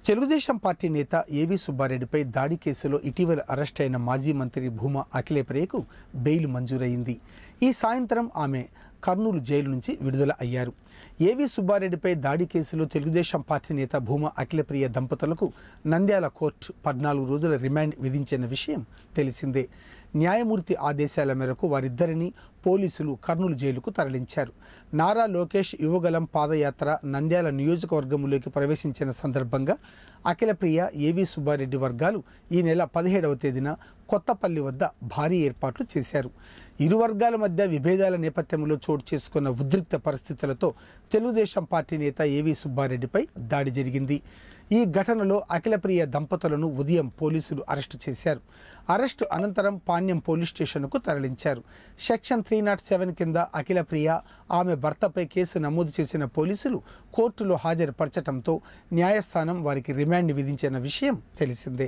Telugu Desam party నేత ఏవి సుబ్బారెడ్డిపై దాడి కేసులో ఇటీవల అరెస్ట్ అయిన మాజీ మంత్రి భూమా అఖిలప్రియకు బెయిల్ మంజూరైంది. ఈ సాయంత్రం ఆమె కర్నూలు జైలు నుంచి విడుదల అయ్యారు. ఏవి సుబ్బారెడ్డిపై దాడి కేసులో తెలుగుదేశం పార్టీ నేత భూమా అఖిలప్రియ దంపతులకు నంద్యాల కోర్టు 14 రోజుల రిమాండ్ విధించిన విషయం తెలిసిందే. న్యాయమూర్తి ఆదేశాల మేరకు వారిద్దరిని పోలీసులు కర్నూలు జైలుకు తరలించారు. నారా లోకేష్ యువగలం పాదయాత్ర నంద్యాల నియోజకవర్గంలోకి ప్రవేశించిన సందర్భంగా అఖిలప్రియ ఏవి సుబ్బారెడ్డి వర్గాలు ఈ నెల 17వ తేదీన కొత్తపల్లి వద్ద భారీ ఏర్పాట్లు చేశారు. ఇరు వర్గాల మధ్య విభేదాల నేపథ్యంలో చోటు చేసుకున్న ఉద్రిక్త పరిస్థితులతో తెలుగుదేశం పార్టీ నేత ఏవి సుబ్బారెడ్డిపై దాడి జరిగింది. ఈ ఘటనలో అఖిలప్రియ దంపతులను ఉదయం పోలీసులు అరెస్టు చేశారు. అరెస్టు అనంతరం పాణ్యం పోలీస్ స్టేషన్కు తరలించారు. సెక్షన్ 307 కింద అఖిలప్రియ, ఆమె భర్తపై కేసు నమోదు చేసిన పోలీసులు కోర్టులో హాజరుపరచడంతో న్యాయస్థానం వారికి రిమాండ్ విధించిన విషయం తెలిసిందే.